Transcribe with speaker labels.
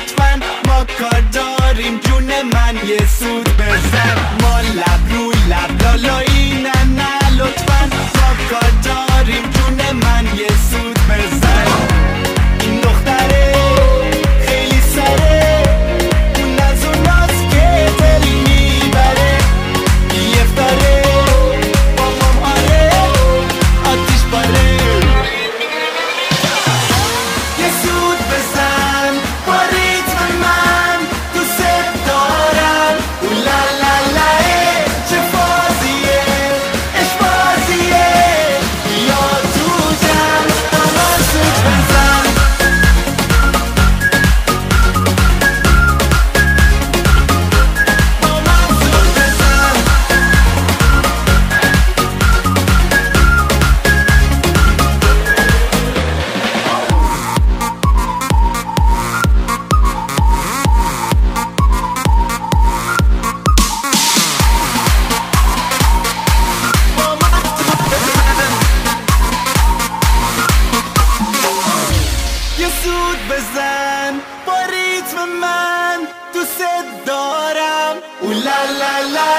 Speaker 1: لطفا ما کار داریم جون من یه سود بزن ما لب روی لب لالایی نه نه لطفا ما کار داریم جون من یه سود بزن این دختره خیلی سره اون از اوناست که دل میبره بیفتاره بابام آره آتیش باره یه سود بزن با ریتم من دوست دارم اولا لا لا چه فازیه عشق بازیه یا تو جمع با من سود بزن با من سود بزن یه سود بزن با ریتم من دوست دارم اولا لا لا